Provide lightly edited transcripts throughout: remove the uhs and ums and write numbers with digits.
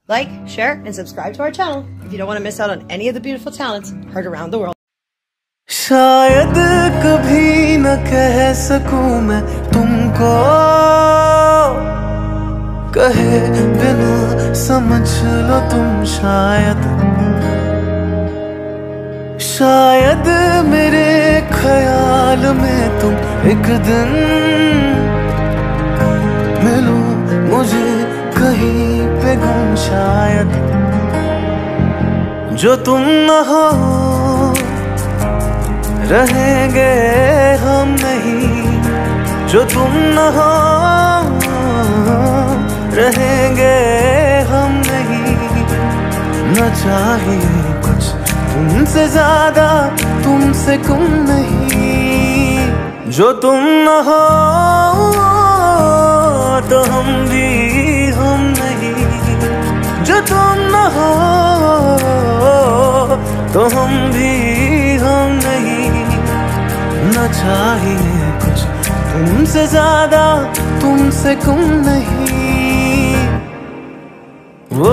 Like, share, and subscribe to our channel if you don't want to miss out on any of the beautiful talents heard around the world. शायद कभी न कह सकूं मैं तुमको, कहे बिना समझ लो तुम शायद मेरे ख्याल में तुम एक दिन मिलो मुझे कहीं पे गुम, शायद जो तुम न हो रहेंगे हम नहीं, जो तुम न हो रहेंगे हम नहीं। न चाहिए कुछ तुमसे ज्यादा, तुमसे कम नहीं। जो तुम न हो तो हम भी हम नहीं, जो तुम न हो तो हम भी हम नहीं। न चाहिए कुछ तुमसे ज्यादा, तुमसे कम नहीं। वो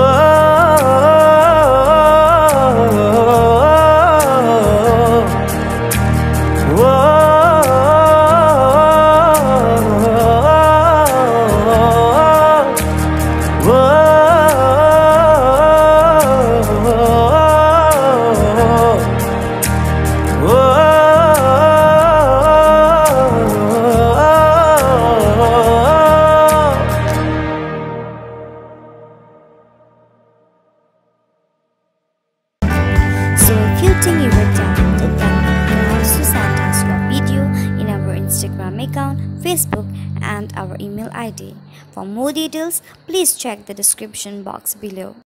So if you think you were talented, then you can also send us your video in our Instagram account, Facebook and our email ID. For more details, please check the description box below.